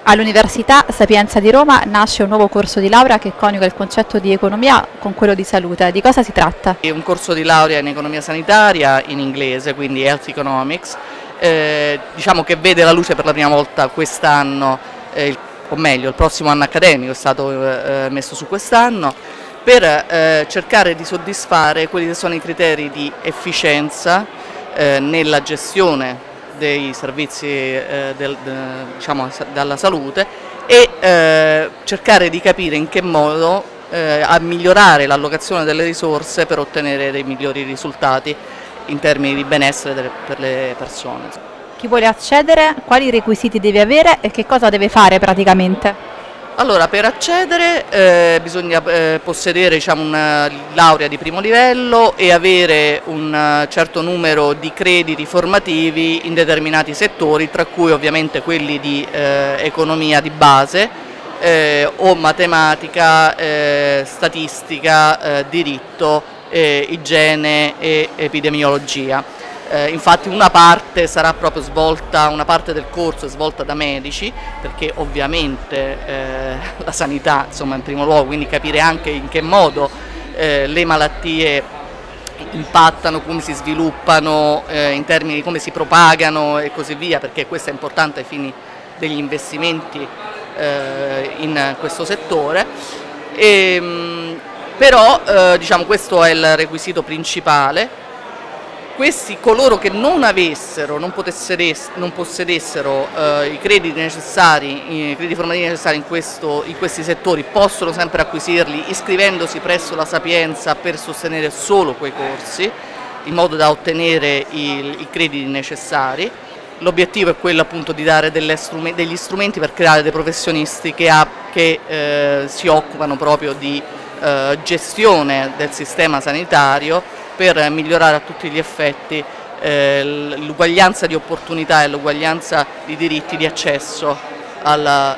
All'Università Sapienza di Roma nasce un nuovo corso di laurea che coniuga il concetto di economia con quello di salute. Di cosa si tratta? È un corso di laurea in economia sanitaria in inglese, quindi Health Economics, diciamo che vede la luce per la prima volta quest'anno, o meglio il prossimo anno accademico è stato messo su quest'anno, per cercare di soddisfare quelli che sono i criteri di efficienza nella gestione dei servizi diciamo, dalla salute e cercare di capire in che modo a migliorare l'allocazione delle risorse per ottenere dei migliori risultati in termini di benessere per le persone. Chi vuole accedere, quali requisiti deve avere e che cosa deve fare praticamente? Allora, per accedere bisogna possedere diciamo, una laurea di primo livello e avere un certo numero di crediti formativi in determinati settori, tra cui ovviamente quelli di economia di base o matematica, statistica, diritto, igiene e epidemiologia. Infatti una parte sarà proprio svolta, una parte del corso è svolta da medici, perché ovviamente la sanità insomma in primo luogo, quindi capire anche in che modo le malattie impattano, come si sviluppano, in termini di come si propagano e così via, perché questo è importante ai fini degli investimenti in questo settore. Però diciamo, questo è il requisito principale. Coloro che non avessero, non possedessero i crediti necessari, i crediti formativi necessari in questi settori, possono sempre acquisirli iscrivendosi presso la Sapienza per sostenere solo quei corsi, in modo da ottenere i crediti necessari. L'obiettivo è quello appunto di dare degli strumenti per creare dei professionisti che si occupano proprio di gestione del sistema sanitario, per migliorare a tutti gli effetti l'uguaglianza di opportunità e l'uguaglianza di diritti di accesso alla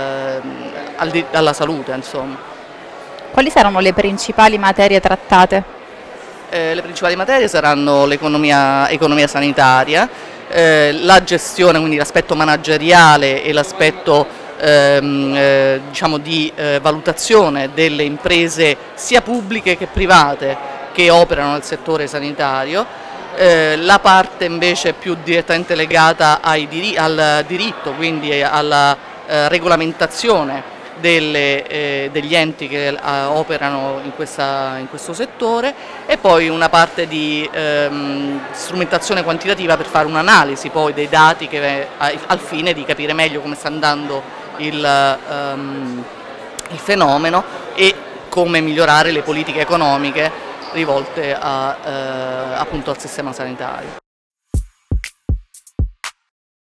salute. Insomma. Quali saranno le principali materie trattate? Le principali materie saranno l'economia sanitaria, la gestione, quindi l'aspetto manageriale e l'aspetto diciamo di valutazione delle imprese sia pubbliche che private che operano nel settore sanitario, la parte invece più direttamente legata al diritto, quindi alla regolamentazione degli enti che operano in questo settore, e poi una parte di strumentazione quantitativa per fare un'analisi poi dei dati al fine di capire meglio come sta andando il fenomeno e come migliorare le politiche economiche rivolte appunto al sistema sanitario.